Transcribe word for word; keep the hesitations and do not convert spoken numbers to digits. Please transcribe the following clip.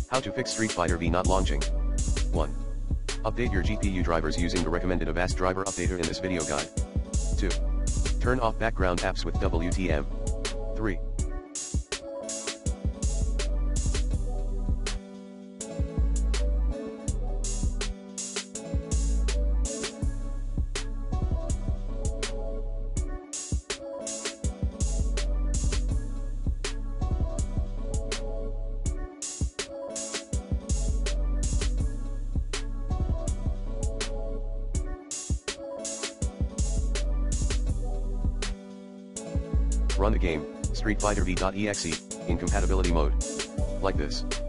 How to fix Street Fighter V not launching. one. Update your G P U drivers using the recommended Avast driver updater in this video guide. two. Turn off background apps with W T M. three. Run the game, Street Fighter V.exe, in compatibility mode. Like this.